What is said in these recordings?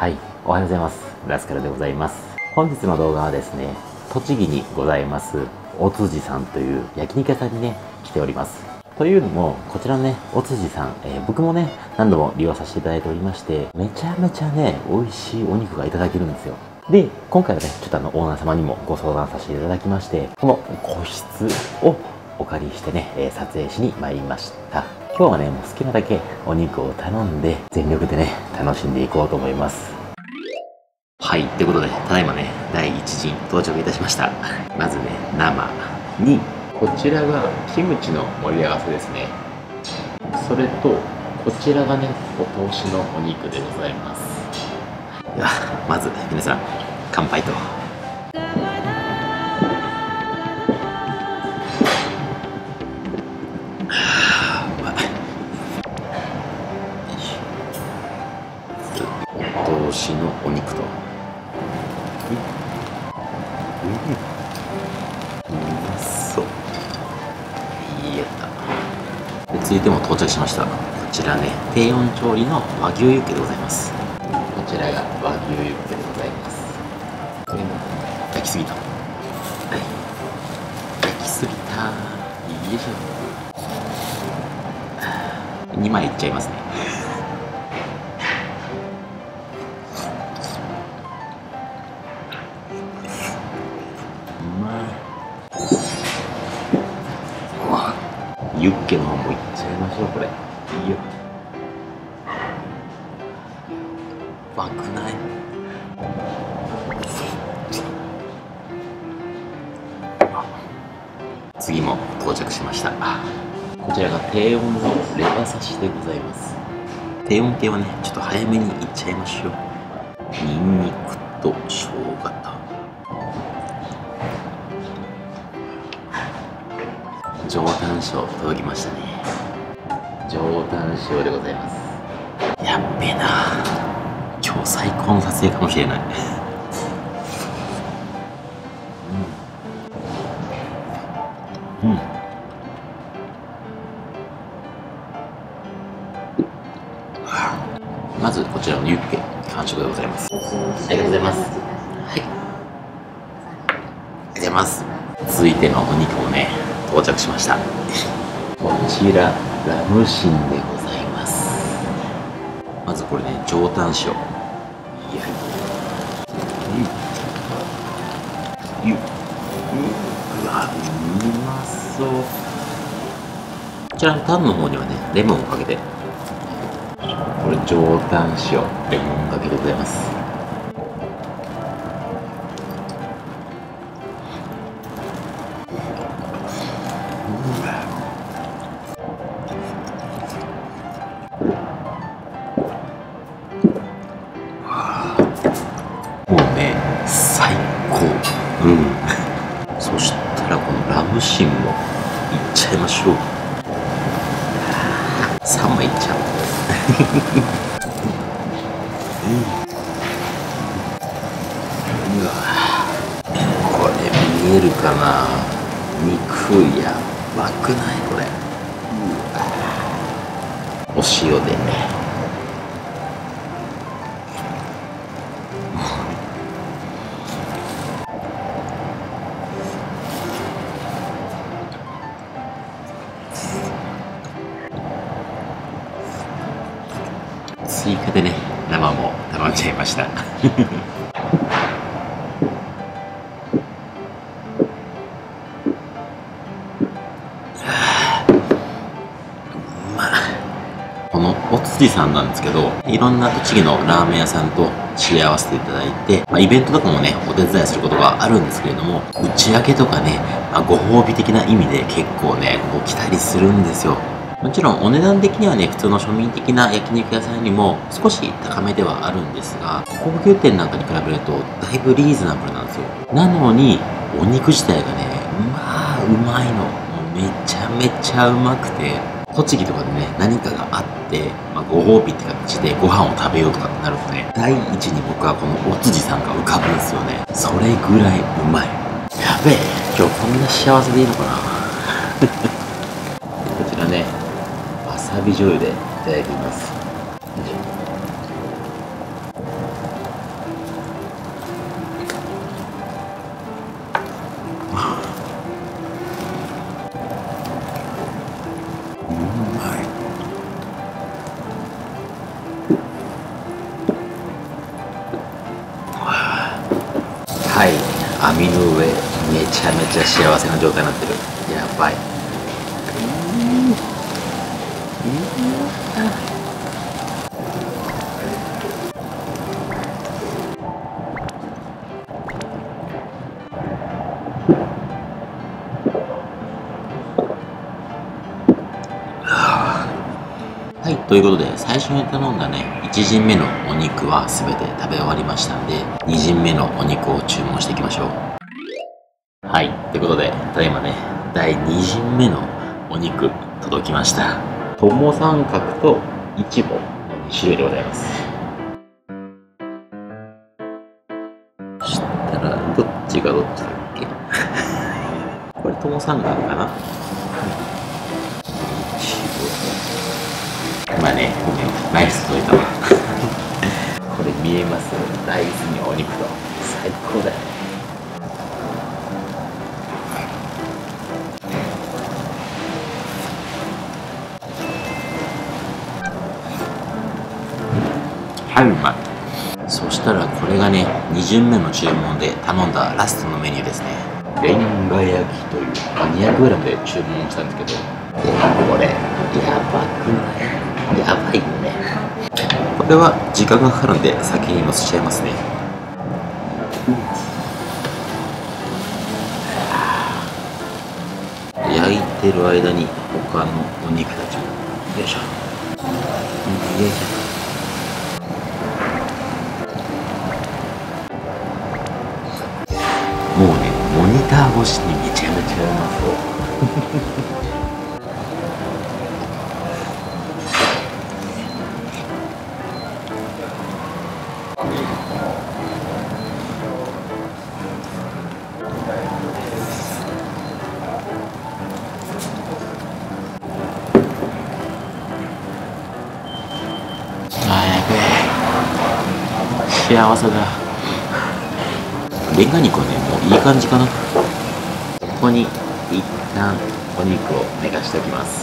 はい、おはようございます。ラスカルでございます。本日の動画はですね、栃木にございます、おつじさんという焼肉屋さんにね、来ております。というのも、こちらのね、おつじさん、僕もね、何度も利用させていただいておりまして、めちゃめちゃね、美味しいお肉がいただけるんですよ。で、今回はね、ちょっとオーナー様にもご相談させていただきまして、この個室をお借りしてね、撮影しに参りました。今日はね、もう好きなだけお肉を頼んで、全力でね、楽しんでいこうと思います。はい、ということで、ただいまね、第1陣到着いたしました。まずね、生に、こちらがキムチの盛り合わせですね。それと、こちらがね、お通しのお肉でございます。では、まず皆さん、乾杯と。お通しのお肉と。うまそう。やった。続いても到着しました。こちらね、低温調理の和牛ユッケでございます。こちらが和牛ユッケでございます。これも焼きすぎた。はい。焼きすぎた。よいしょ。2枚いっちゃいますね。ユッケの方もいっちゃいましょう。これいいよ。バくない？次も到着しました。こちらが低温のレバ刺しでございます。低温系はね、ちょっと早めにいっちゃいましょう。ニンニクと生姜と上タン塩届きましたね。上タン塩でございます。やっべえな、今日最高の撮影かもしれない。まずこちらのユッケ完食でございます。ありがとうございます。はい、ありがとうございます。続いてのお肉もね、到着しました。こちらラムシンでございます。まずこれね、上タン塩。うわ、うまそう。こちらのタンの方にはね、レモンをかけて、これ上タン塩レモンかけでございます。もうね、最高。そしたらこのラムシンもいっちゃいましょう。3枚いっちゃう。うわ、これ見えるかな。肉やばくないこれ。お塩で追加でね、生も頼んじゃいました。このおつじさんなんですけど、いろんな栃木のラーメン屋さんと知り合わせていただいて、イベントとかもね、お手伝いすることがあるんですけれども、打ち上げとかね、ご褒美的な意味で結構ね、こう来たりするんですよ。もちろんお値段的にはね、普通の庶民的な焼肉屋さんよりも少し高めではあるんですが、高級店なんかに比べるとだいぶリーズナブルなんですよ。なのに、お肉自体がね、まあ、うまいの。もうめちゃめちゃうまくて、栃木とかでね、何かがあって、ご褒美って形でご飯を食べようとかってなるとね、第一に僕はこのおつじさんが浮かぶんですよね。それぐらいうまい。やべえ、今日こんな幸せでいいのかな。こちらね、わさび醤油でいただいてみます。 網の上めちゃめちゃ幸せな状態になってる。やばい。はい、ということで最初に頼んだね1陣目のお肉は全て食べ終わりましたんで、2陣目のお肉を注文していきましょう。はい、ということでただいまね第2陣目のお肉届きました。友三角とイチボの2種類でございます。そしたらどっちがどっちだっけこれ友三角かな。まあね、ごめん、ナイス届いたわこれ見えます？大豆にお肉と最高だよね。はい、うまい。そしたらこれがね2巡目の注文で頼んだラストのメニューですね。レンガ焼きという 200g で注文したんですけど、これやばくない？やばいよね。これは時間がかかるんで先にのせちゃいますね。焼いてる間に他のお肉たちもよいしょよいしょ。もうねモニター越しにめちゃめちゃうまそう幸せだ。レンガ肉はねもういい感じかな。ここに一旦お肉を寝かしておきます。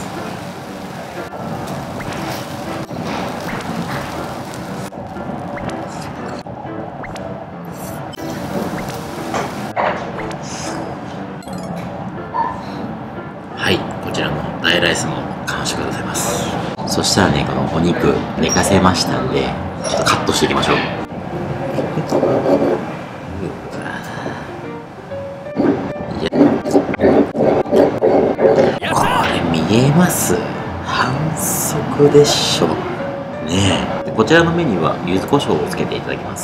はい、こちらも大ライスも完食でございます。そしたらねこのお肉寝かせましたんでちょっとカットしていきましょう。見えます？反則でしょねえ。でこちらのメニューは柚子胡椒をつけていただきます。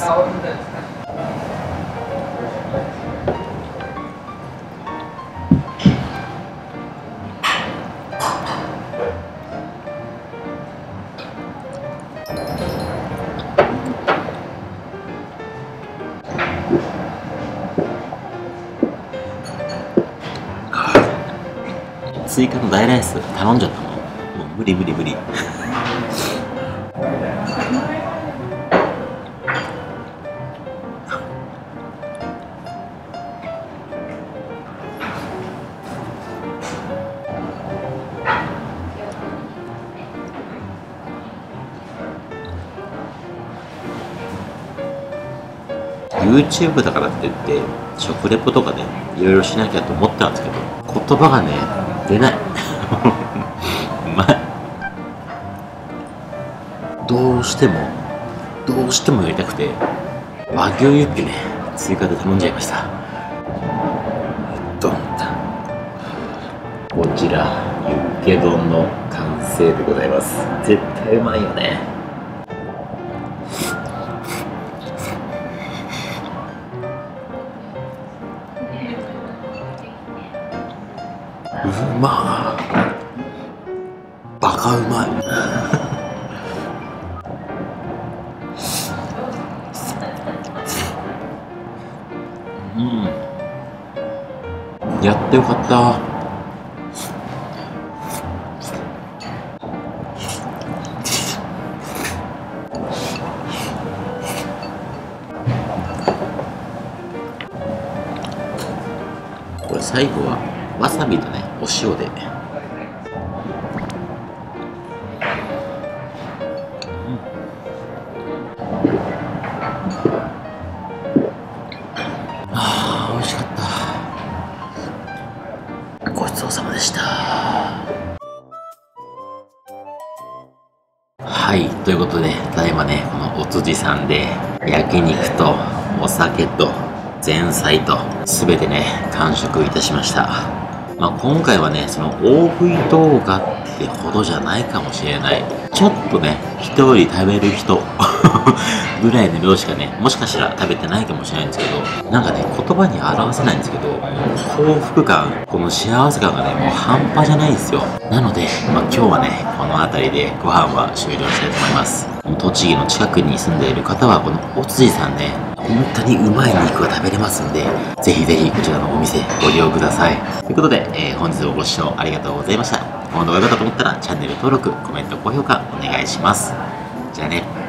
追加の大ライス頼んじゃったもん。もう無理無理無理YouTube だからって言って食レポとかねいろいろしなきゃと思ったんですけど言葉がね出ないうまい。どうしてもやりたくて和牛ユッケね追加で頼んじゃいました。ドンタン、こちらユッケ丼の完成でございます。絶対うまいよね。うまー、バカうまいやってよかった。これ最後はわさびとねお塩で美味しはい、ということで、ただいまね、このお辻さんで、焼肉とお酒と前菜と、すべてね、完食いたしました。まあ、今回はね、その大食い動画ってほどじゃないかもしれない。ちょっとね、人より食べる人ぐらいの量しかね、もしかしたら食べてないかもしれないんですけど、なんかね、言葉に表せないんですけど、幸福感、この幸せ感がね、もう半端じゃないんですよ。なので、まあ、今日はね、この辺りでご飯は終了したいと思います。栃木の近くに住んでいる方は、このお辻さんね、本当にうまい肉が食べれますんで、ぜひぜひこちらのお店ご利用ください。ということで、本日もご視聴ありがとうございました。この動画が良かったと思ったらチャンネル登録、コメント、高評価お願いします。じゃあね。